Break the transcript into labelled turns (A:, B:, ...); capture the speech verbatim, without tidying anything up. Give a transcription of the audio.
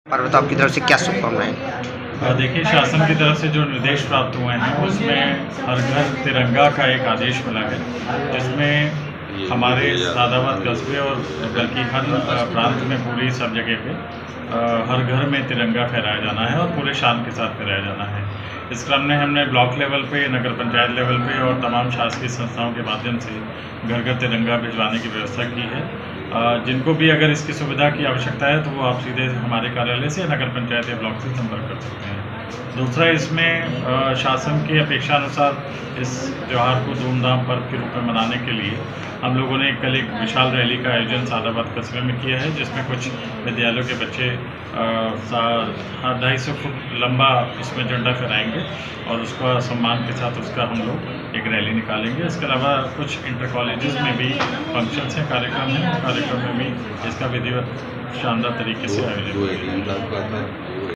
A: और बताओ आपकी तरफ से क्या शुभकामनाएं?
B: देखिए, शासन की तरफ से जो निर्देश प्राप्त हुए हैं उसमें हर घर तिरंगा का एक आदेश मिला है, जिसमें हमारे सादाबाद कस्बे और बल्कि हर प्रांत में पूरी सब जगह पे हर घर में तिरंगा फहराया जाना है और पूरे शान के साथ फहराया जाना है। इस क्रम में हमने ब्लॉक लेवल पे, नगर पंचायत लेवल पे और तमाम शासकीय संस्थाओं के माध्यम से घर घर तिरंगा भिजवाने की व्यवस्था की है। जिनको भी अगर इसकी सुविधा की आवश्यकता है तो वो आप सीधे हमारे कार्यालय से, नगर पंचायत या ब्लॉक से संपर्क कर सकते हैं। दूसरा, इसमें शासन की अपेक्षा अनुसार इस त्यौहार को धूमधाम पर्व के रूप में मनाने के लिए हम लोगों ने कल एक विशाल रैली का आयोजन सादाबाद कस्बे में किया है, जिसमें कुछ विद्यालयों के बच्चे ढाई सौ फुट लंबा उसमें झंडा फहराएंगे और उसका सम्मान के साथ उसका हम लोग एक रैली निकालेंगे। इसके अलावा कुछ इंटर कॉलेजेस में भी फंक्शंस हैं, कार्यक्रम हैं, कार्यक्रम में भी इसका विधिवत शानदार तरीके से आयोजन